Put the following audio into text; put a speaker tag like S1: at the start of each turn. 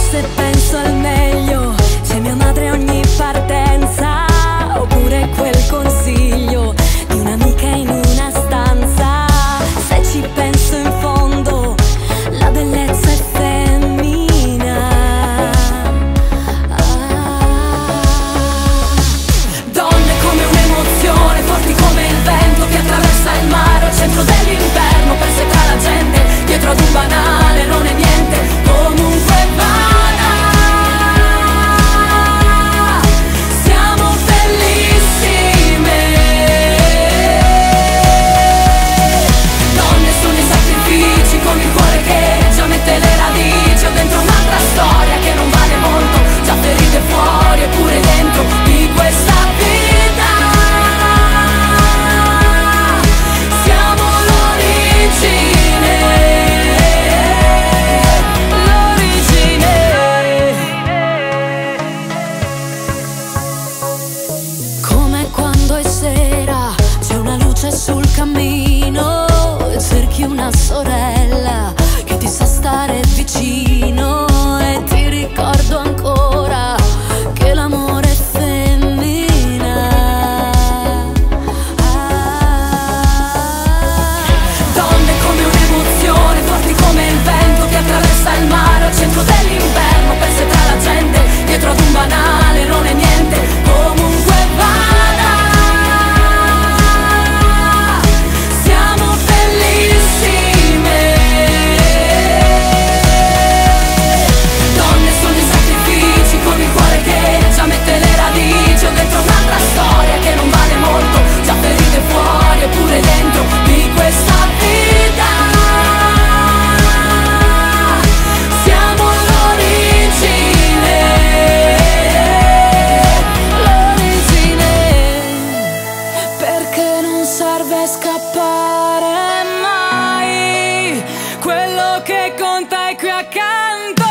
S1: se penso al meglio, c'è mia madre a ogni partenza, oppure quel consiglio di un'amica in una stanza. Se ci penso in fondo, la bellezza è femmina. Donne come un'emozione, forti come il vento che attraversa il mare al centro dell'inverno, perse tra la gente, dietro ad un banale, non è niente, comunque vada. Siamo bellissime. Donne sono i sacrifici, con il cuore che già mette le radici, ho dentro un'altra storia che non vale molto, già ferite fuori eppure dentro di questa vita. Siamo l'origine, l'origine. Come quando è sera, c'è una luce sul cammino e cerchi una sorella che ti sa stare vicino, e ti ricordo ancora che l'amore è femmina. Donne come un'emozione, forti come il vento che attraversa il mare al centro dell'inverno, perse tra la gente, dietro ad un banale, non è niente, comunque vada. Siamo bellissime. Donne sono i sacrifici, con il cuore che già mette le radici, ho dentro un'altra storia che non vale molto, già ferite fuori eppure dentro di questa vita. Siamo l'origine, l'origine, perché non serve scappare mai, quello che conta è qui accanto.